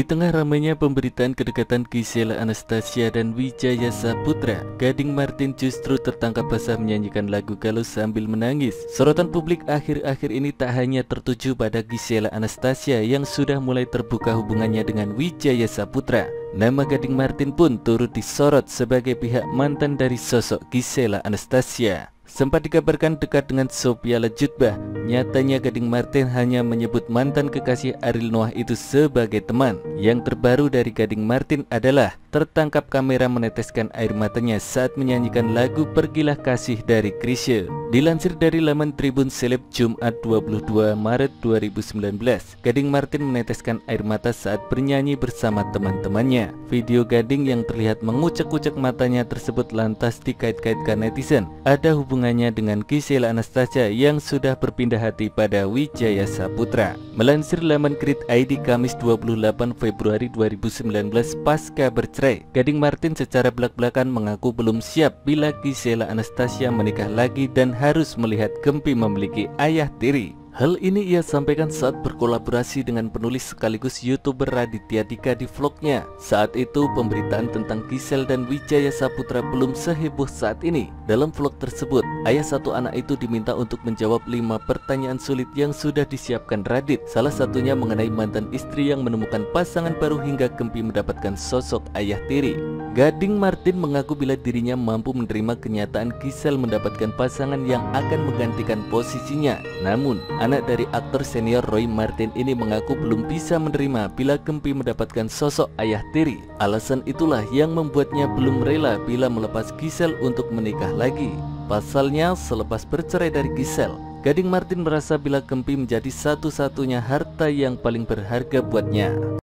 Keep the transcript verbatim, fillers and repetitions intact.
tengah ramainya pemberitaan kedekatan Gisela Anastasia dan Wijaya Saputra, Gading Martin justru tertangkap basah menyanyikan lagu galau sambil menangis. Sorotan publik akhir-akhir ini tak hanya tertuju pada Gisela Anastasia yang sudah mulai terbuka hubungannya dengan Wijaya Saputra. Nama Gading Martin pun turut disorot sebagai pihak mantan dari sosok Gisela Anastasia. Sempat dikabarkan dekat dengan Sophia Latjuba. Nyatanya Gading Martin hanya menyebut mantan kekasih Ariel Noah itu sebagai teman. Yang terbaru dari Gading Martin adalah tertangkap kamera meneteskan air matanya saat menyanyikan lagu Pergilah Kasih dari Chrisye. Dilansir dari laman Tribun Seleb Jumat dua puluh dua Maret dua ribu sembilan belas, Gading Martin meneteskan air mata saat bernyanyi bersama teman-temannya. Video Gading yang terlihat mengucek-ucek matanya tersebut lantas dikait-kaitkan netizen ada hubungannya dengan Gisela Anastasia yang sudah berpindah hati pada Wijaya Saputra. Melansir laman Krit I D Kamis dua puluh delapan Februari dua ribu sembilan belas pasca bercerai, Gading Martin secara belak-belakan mengaku belum siap bila Gisela Anastasia menikah lagi dan harus melihat Gempi memiliki ayah tiri. Hal ini ia sampaikan saat berkolaborasi dengan penulis sekaligus YouTuber Raditya Dika di vlognya. Saat itu pemberitaan tentang Gisel dan Wijaya Saputra belum seheboh saat ini. Dalam vlog tersebut, ayah satu anak itu diminta untuk menjawab lima pertanyaan sulit yang sudah disiapkan Radit. Salah satunya mengenai mantan istri yang menemukan pasangan baru hingga Gempi mendapatkan sosok ayah tiri. Gading Martin mengaku bila dirinya mampu menerima kenyataan Gisel mendapatkan pasangan yang akan menggantikan posisinya. Namun, anak dari aktor senior Roy Martin ini mengaku belum bisa menerima bila Gempi mendapatkan sosok ayah tiri. Alasan itulah yang membuatnya belum rela bila melepas Gisel untuk menikah lagi. Pasalnya, selepas bercerai dari Gisel, Gading Martin merasa bila Gempi menjadi satu-satunya harta yang paling berharga buatnya.